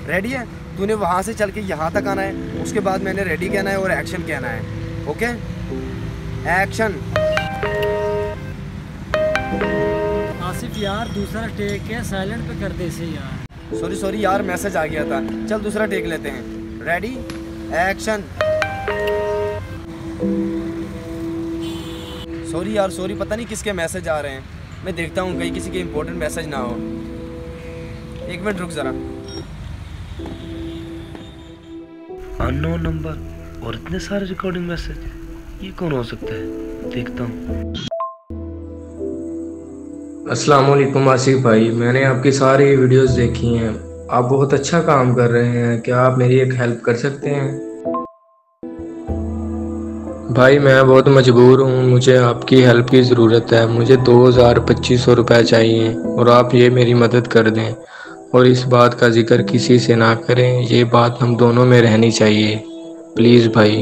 Ready है? तूने वहाँ से चल के यहाँ तक आना है, उसके बाद मैंने रेडी कहना है और एक्शन कहना है। Okay, action. आसिफ यार दूसरा टेक है, साइलेंट पे कर दे इसे यार। सॉरी यार, मैसेज आ गया था। चल दूसरा टेक लेते हैं। Ready, action. सॉरी यार, सॉरी, पता नहीं किसके मैसेज आ रहे हैं। मैं देखता हूँ कहीं किसी के इंपॉर्टेंट मैसेज ना हो। एक मिनट रुक ज़रा। अननोन नंबर और इतने सारे रिकॉर्डिंग मैसेज, ये कौन हो सकता है? देखता हूँ। अस्सलाम वालेकुम आसिफ भाई, मैंने आपकी सारी वीडियोस देखी हैं। आप बहुत अच्छा काम कर रहे हैं। क्या आप मेरी एक हेल्प कर सकते हैं? भाई मैं बहुत मजबूर हूँ, मुझे आपकी हेल्प की ज़रूरत है। मुझे 2200 रुपये चाहिए और आप ये मेरी मदद कर दें। और इस बात का जिक्र किसी से ना करें, ये बात हम दोनों में रहनी चाहिए। प्लीज़ भाई।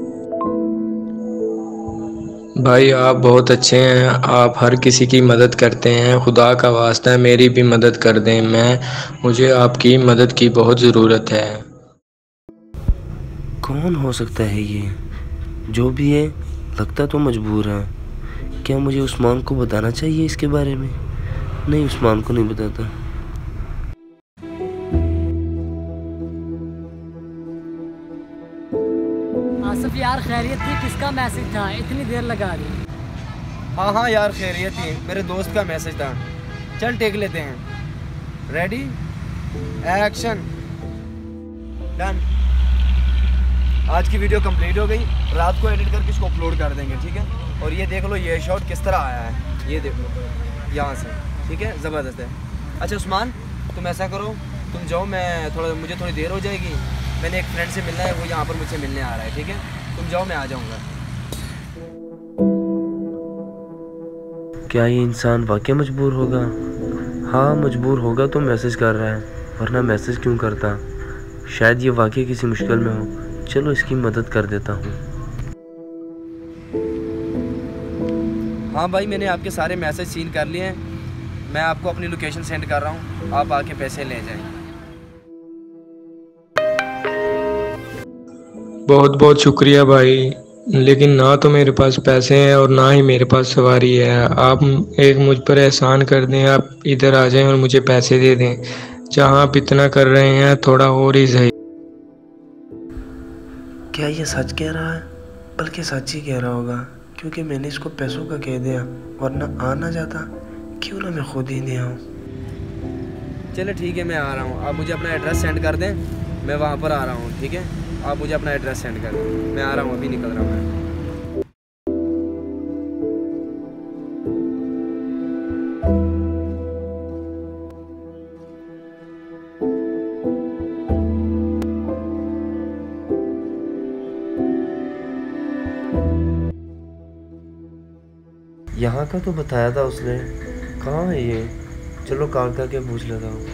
भाई आप बहुत अच्छे हैं, आप हर किसी की मदद करते हैं। खुदा का वास्ता है मेरी भी मदद कर दें। मुझे आपकी मदद की बहुत ज़रूरत है। कौन हो सकता है ये? जो भी है, लगता तो मजबूर है। क्या मुझे उस्मान को बताना चाहिए इसके बारे में? नहीं, उस्मान को नहीं बताता। आसिफ यार खैरियत थी? किसका मैसेज था, इतनी देर लगा दी? हाँ यार, खैरियत थी, मेरे दोस्त का मैसेज था। चल टेक लेते हैं। Ready, action, done. आज की वीडियो कंप्लीट हो गई। रात को एडिट करके इसको अपलोड कर देंगे, ठीक है? और ये देख लो, ये शॉट किस तरह आया है, ये देखो यहाँ से, ठीक है? ज़बरदस्त है। अच्छा उस्मान, तुम ऐसा करो, तुम जाओ, मुझे थोड़ी देर हो जाएगी। मैंने एक फ्रेंड से मिलना है, वो यहाँ पर मुझसे मिलने आ रहा है, ठीक है? तुम जाओ, मैं आ जाऊँगा। क्या ये इंसान वाकई मजबूर होगा? हाँ मजबूर होगा तो मैसेज कर रहा है, वरना मैसेज क्यों करता? शायद ये वाकई किसी मुश्किल में हो। चलो इसकी मदद कर देता हूँ। हाँ भाई, मैंने आपके सारे मैसेज सीन कर लिए हैं। मैं आपको अपनी लोकेशन सेंड कर रहा हूँ, आप आके पैसे ले जाएं। बहुत बहुत शुक्रिया भाई, लेकिन ना तो मेरे पास पैसे हैं और ना ही मेरे पास सवारी है। आप एक मुझ पर एहसान कर दें, आप इधर आ जाएं और मुझे पैसे दे दें। जहाँ आप इतना कर रहे हैं, थोड़ा और ही सही। क्या ये सच कह रहा है? बल्कि सच ही कह रहा होगा, क्योंकि मैंने इसको पैसों का कह दिया, वरना आ ना जाता। क्यों ना मैं खुद ही दे आऊँ। चलो ठीक है, मैं आ रहा हूँ। आप मुझे अपना एड्रेस सेंड कर दें, मैं वहाँ पर आ रहा हूँ, ठीक है? आप मुझे अपना एड्रेस सेंड कर दें, मैं आ रहा हूँ, अभी निकल रहा हूँ मैं। यहाँ का तो बताया था उसने, कहाँ है ये? चलो कॉल करके पूछ लेता हूँ।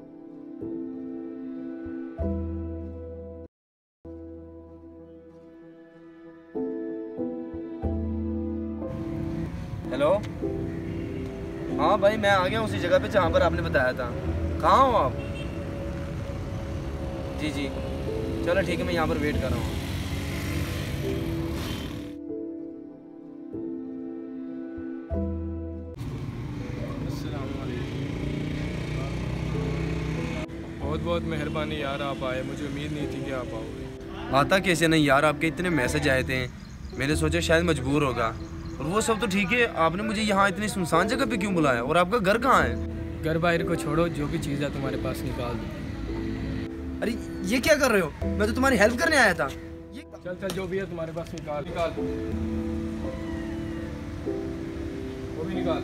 हेलो, हाँ भाई, मैं आ गया उसी जगह पे जहाँ पर आपने बताया था। कहाँ हो आप? जी, चलो ठीक है, मैं यहाँ पर वेट कर रहा हूँ। बहुत बहुत मेहरबानी यार, आप आए। मुझे उम्मीद नहीं थी कि आप आओगे। आता कैसे नहीं यार, आपके इतने मैसेज आए थे, मैंने सोचा शायद मजबूर होगा। और वो सब तो ठीक है, आपने मुझे यहाँ इतनी सुनसान जगह पे क्यों बुलाया? और आपका घर कहाँ है? घर बाहर को छोड़ो, जो भी चीज़ है तुम्हारे पास निकाल दो। अरे ये क्या कर रहे हो? मैं तो तुम्हारी हेल्प करने आया था। चल जो भी है तुम्हारे पास निकाल वो भी निकाल।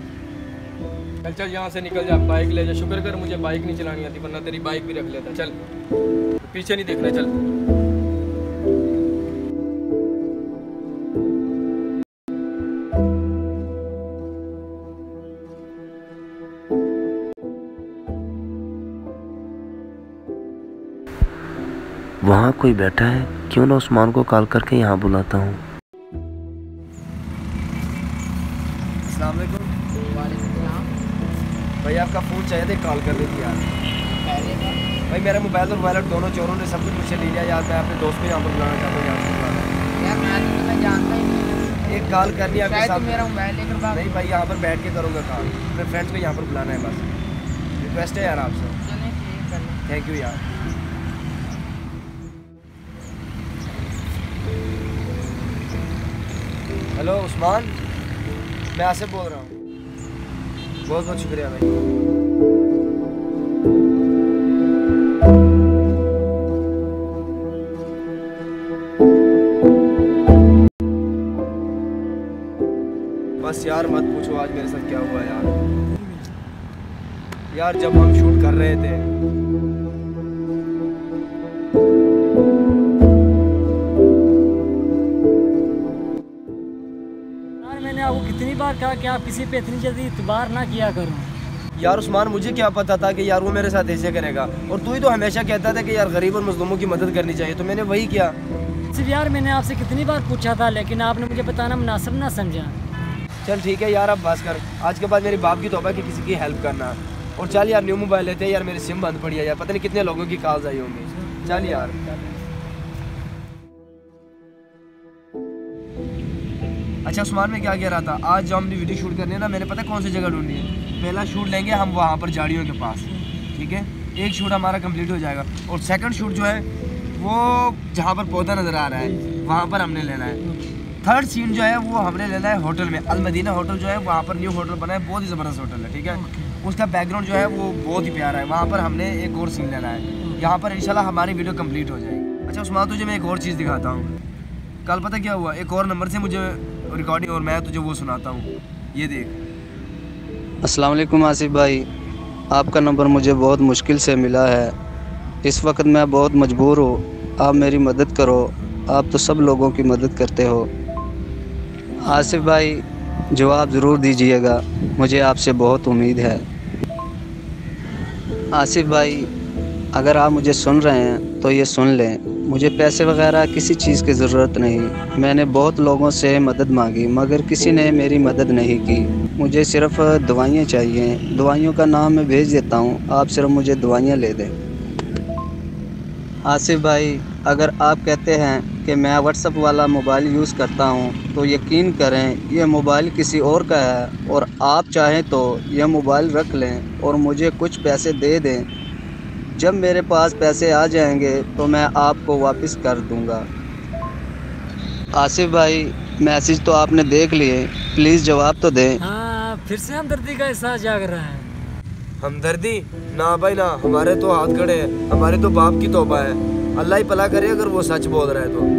चल यहाँ से निकल जा, बाइक ले जा। शुक्र कर मुझे बाइक नहीं चलानी आती, वरना तेरी बाइक भी रख लेता। चल, पीछे नहीं देखना, चल। वहाँ कोई बैठा है, क्यों ना उस्मान को कॉल करके यहाँ बुलाता हूँ। अस्सलाम वालेकुम। भाई आपका फ़ोन चाहिए थे, कॉल कर रही थी यार। भाई भाई मेरा मोबाइल और वॉलेट दोनों चोरों ने सब कुछ मुझसे ले लिया यार। मैं अपने दोस्त को यहाँ पर बुलाना चाहता हूँ, यहाँ से बुलाना यार मैं जानता ही नहीं। एक कॉल करनी है आपके साथ। मेरा मोबाइल लेकर भाग। नहीं भाई यहाँ पर बैठ के करूँगा कॉल, अपने फ्रेंड्स को यहाँ पर बुलाना है बस, रिक्वेस्ट है यार आपसे। चलें ठीक है, थैंक यू यार। हेलो उस्मान, मैं आसिफ बोल रहा हूँ। बहुत बहुत शुक्रिया भाई। बस यार मत पूछो आज मेरे साथ क्या हुआ यार। यार जब हम शूट कर रहे थे यार, मैंने आपको कितनी बार कहा कि आप किसी पे इतनी जल्दी इतबार ना किया करो। यार उस्मान, मुझे क्या पता था कि यार वो मेरे साथ ऐसे करेगा। और तू ही तो हमेशा कहता था कि यार गरीब और मजलूमों की मदद करनी चाहिए, तो मैंने वही किया। सिर्फ यार मैंने आपसे कितनी बार पूछा था, लेकिन आपने मुझे बताना मुनासिब ना समझा। चल ठीक है यार, अब बस कर। आज के बाद मेरी बाप की तौबा कि किसी की हेल्प करना। और चल यार न्यू मोबाइल लेते हैं यार, मेरी सिम बंद पड़ी है यार, पता नहीं कितने लोगों की कॉल्स आई होंगी। चल यार। अच्छा उस्मान, मैं क्या कह रहा था, आज जो हमने वीडियो शूट करनी है ना, मैंने पता कौन सी जगह ढूंढनी है। पहला शूट लेंगे हम वहाँ पर झाड़ियों के पास, ठीक है। एक शूट हमारा कंप्लीट हो जाएगा। और सेकंड शूट जो है वो जहाँ पर पौधा नज़र आ रहा है वहाँ पर हमने लेना है। थर्ड सीन जो है वो हमने लेना है होटल में। अल मदीना होटल जो है वहाँ पर न्यू होटल बना है, बहुत ही ज़बरदस्त होटल है, ठीक है। उसका बैकग्राउंड जो है वो बहुत ही प्यारा है। वहाँ पर हमने एक और सीन लेना है। यहाँ पर इंशाल्लाह हमारी वीडियो कंप्लीट हो जाएगी। अच्छा उस्मान, तुझे मैं एक और चीज़ दिखाता हूँ। कल पता क्या हुआ, एक और नंबर से मुझे रिकॉर्डिंग और मैं तुझे वो सुनाता हूँ, ये देख। अस्सलाम वालेकुम आसिफ भाई, आपका नंबर मुझे बहुत मुश्किल से मिला है। इस वक्त मैं बहुत मजबूर हूँ, आप मेरी मदद करो। आप तो सब लोगों की मदद करते हो। आसिफ भाई जवाब ज़रूर दीजिएगा, मुझे आपसे बहुत उम्मीद है। आसिफ भाई अगर आप मुझे सुन रहे हैं तो ये सुन लें, मुझे पैसे वगैरह किसी चीज़ की ज़रूरत नहीं। मैंने बहुत लोगों से मदद मांगी मगर किसी ने मेरी मदद नहीं की। मुझे सिर्फ़ दवाइयाँ चाहिए, दवाइयों का नाम मैं भेज देता हूँ, आप सिर्फ मुझे दवाइयाँ ले दें। आसिफ भाई अगर आप कहते हैं कि मैं व्हाट्सएप वाला मोबाइल यूज़ करता हूँ तो यकीन करें ये मोबाइल किसी और का है, और आप चाहें तो यह मोबाइल रख लें और मुझे कुछ पैसे दे दें। जब मेरे पास पैसे आ जाएंगे तो मैं आपको वापस कर दूंगा। आसिफ भाई मैसेज तो आपने देख लिए, प्लीज़ जवाब तो दें। हाँ, फिर से हमदर्दी का एहसास जाग रहा है। हमदर्दी? ना भाई ना, हमारे तो हाथ खड़े हैं, हमारे तो बाप की तौबा है। अल्लाह ही भला करे अगर वो सच बोल रहा है तो।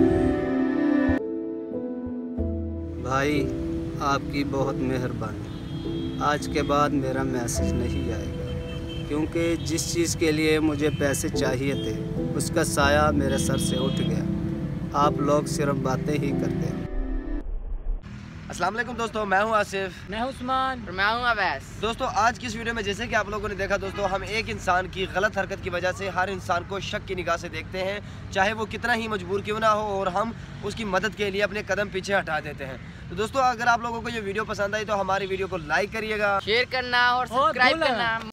भाई आपकी बहुत मेहरबानी, आज के बाद मेरा मैसेज नहीं आएगा, क्योंकि जिस चीज़ के लिए मुझे पैसे चाहिए थे उसका साया मेरे सर से उठ गया। आप लोग सिर्फ बातें ही करते हैं। अस्सलाम वालेकुम दोस्तों, मैं हूं आसिफ। मैं हूं उस्मान। और मैं हूँ अवैस। दोस्तों आज की इस वीडियो में जैसे कि आप लोगों ने देखा दोस्तों, हम एक इंसान की गलत हरकत की वजह से हर इंसान को शक की निगाह से देखते हैं, चाहे वो कितना ही मजबूर क्यों ना हो, और हम उसकी मदद के लिए अपने कदम पीछे हटा देते हैं। तो दोस्तों अगर आप लोगों को ये वीडियो पसंद आई तो हमारी वीडियो को लाइक करिएगा, शेयर करना और सब्सक्राइब बोला। करना